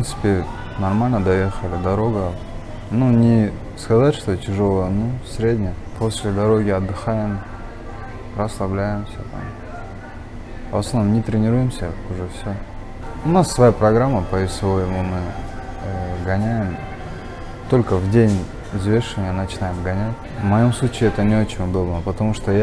принципе, нормально доехали. Дорога, ну, не сказать, что тяжелая, ну, средняя. После дороги отдыхаем, расслабляемся. В основном не тренируемся, уже все. У нас своя программа по СО-ему, мы гоняем. Только в день взвешивания начинаем гонять. В моем случае это не очень удобно, потому что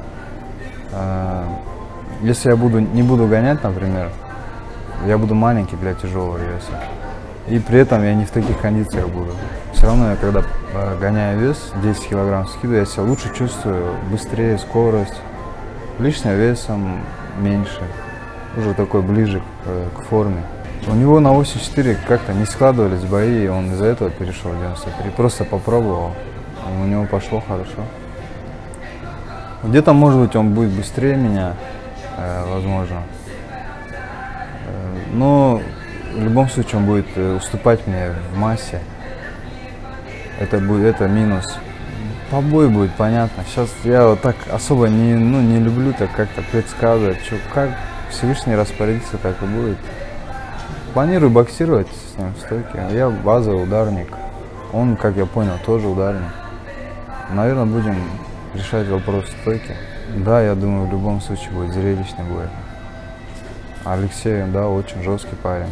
если я не буду гонять, например, я буду маленький для тяжелого веса. И при этом я не в таких кондициях буду. Все равно я когда гоняю вес, 10 килограмм скидываю, я себя лучше чувствую, быстрее, скорость. Лишним весом меньше, уже такой ближе к форме. У него на 84 как-то не складывались бои, и он из-за этого перешел в 93. Просто попробовал, и у него пошло хорошо. Где-то, может быть, он будет быстрее меня, возможно. Но в любом случае он будет уступать мне в массе. Это минус. По бою будет понятно. Сейчас я вот так особо не люблю так как-то предсказывать, что как Всевышний распорядится, так и будет. Планирую боксировать с ним в стойке. Я базовый ударник. Он, как я понял, тоже ударник. Наверное, будем решать вопрос стойки. Да, я думаю, в любом случае будет зрелищный бой. Алексей, да, очень жесткий парень.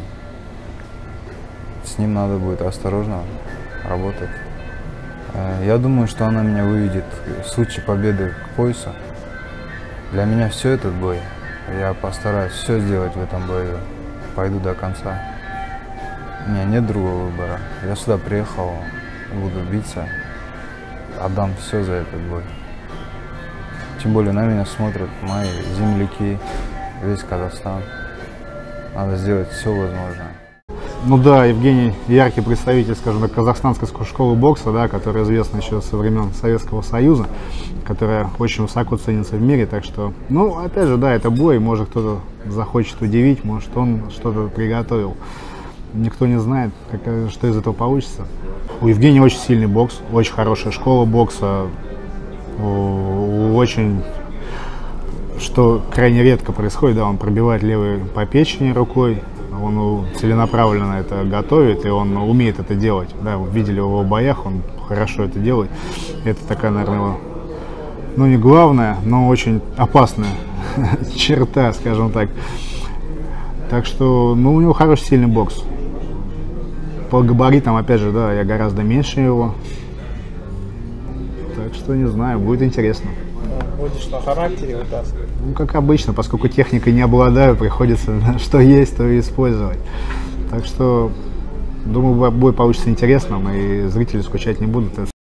С ним надо будет осторожно работать. Я думаю, что она меня выведет в случае победы к поясу. Для меня все этот бой. Я постараюсь все сделать в этом бою. Пойду до конца. У меня нет другого выбора. Я сюда приехал, буду биться. Отдам все за этот бой. Тем более на меня смотрят мои земляки, весь Казахстан. Надо сделать все возможное. Ну да, Евгений яркий представитель, скажем так, казахстанской школы бокса, да, которая известна еще со времен Советского Союза, которая очень высоко ценится в мире. Так что, ну, опять же, да, это бой, может кто-то захочет удивить, может он что-то приготовил. Никто не знает, что из этого получится. У Евгения очень сильный бокс, очень хорошая школа бокса, очень, что крайне редко происходит, да, он пробивает левой по печени рукой. Он целенаправленно это готовит, и он умеет это делать. Да, вы видели в его боях, он хорошо это делает. Это такая, наверное, ну не главная, но очень опасная черта, скажем так. Так что, ну, у него хороший сильный бокс. По габаритам, опять же, да, я гораздо меньше его. Так что, не знаю, будет интересно. Будешь на характере вытаскивать? Ну, как обычно, поскольку техникой не обладаю, приходится что есть, то и использовать. Так что, думаю, бой получится интересным, и зрители скучать не будут.